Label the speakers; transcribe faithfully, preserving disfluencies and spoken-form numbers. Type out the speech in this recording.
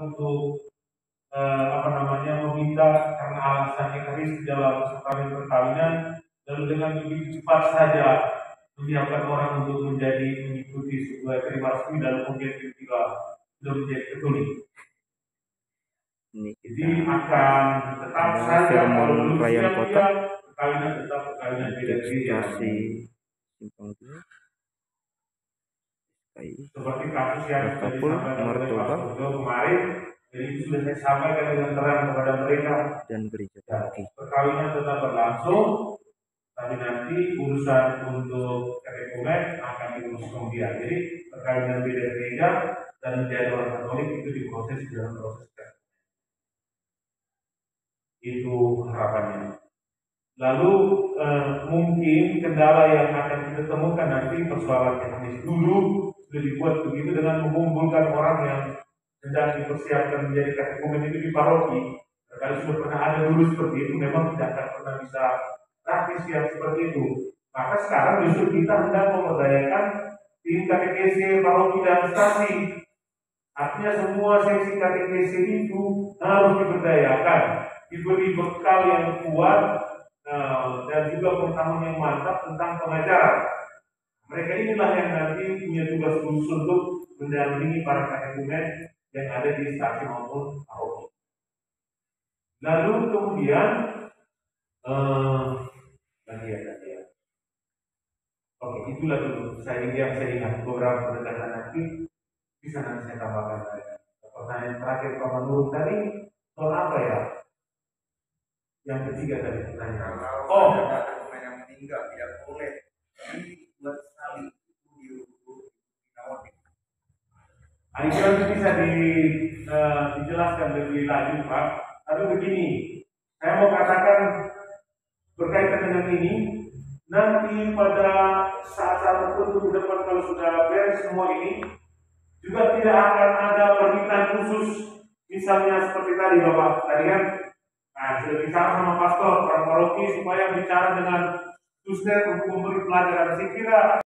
Speaker 1: untuk eh, apa namanya meminta karena alasannya keris dalam sakramenti perkawinan, lalu dengan begitu cepat saja menyiapkan orang untuk menjadi mengikuti sebuah terima resmi dalam kemudian tiba-tiba sudah menjadi Katolik.
Speaker 2: Ini
Speaker 1: Jadi akan tetap saja kalau belum
Speaker 2: perayaan
Speaker 1: siap
Speaker 2: kota,
Speaker 1: perkawinan tetap perkawinan beda-beda.
Speaker 2: Simpang dua.
Speaker 1: Seperti kasus yang sudah
Speaker 2: Kapul,
Speaker 1: disampaikan oleh
Speaker 2: Martoba,
Speaker 1: Pastor Jo kemarin, jadi itu sudah saya sampaikan dengan terang kepada mereka.
Speaker 2: dan gereja
Speaker 1: Ya,
Speaker 2: pagi.
Speaker 1: perkawinan tetap berlangsung, tapi nanti urusan untuk katekumen akan diurus kemudian. Jadi perkawinan beda gereja dan menjadi orang Katolik itu diproses dalam proses katekumen. Itu harapannya. Lalu eh, mungkin kendala yang akan kita temukan nanti persoalan teknis dulu sudah dibuat begitu dengan mengumpulkan orang yang sedang dipersiapkan menjadi katekumen itu di paroki. Kalau sudah pernah ada dulu seperti itu, memang tidak akan pernah bisa praktis yang seperti itu. Maka sekarang justru kita hendak memberdayakan tim katekese paroki dan stasi. Artinya semua seksi katekese itu harus diberdayakan, diberi bekal yang kuat, nah, dan juga pengetahuan yang mantap tentang pengajaran. Mereka inilah yang nanti punya tugas khusus untuk mendampingi para katekumen yang ada di stasi maupun paroki. Lalu kemudian eh, lagi ya tadi ya. Oke, itulah dulu saya yang saya ingat beberapa pendekatan nanti bisa nanti saya tambahkan lagi. Pertanyaan terakhir Pak Manurung tadi soal apa ya? Yang ketiga tadi pertanyaan. Oh,
Speaker 3: katekumen yang meninggal tidak boleh dibuat salib itu dirawat.
Speaker 1: Itu nanti bisa di, uh, dijelaskan lebih lanjut Pak. Tapi begini, saya mau katakan berkaitan dengan ini, nanti pada saat-saat tertentu ke depan kalau sudah beres semua ini, juga tidak akan ada permintaan khusus, misalnya seperti tadi Bapak tadi kan, nah sudah bicara sama pastor, orang paroki supaya bicara dengan suster untuk memberi pelajaran. Saya kira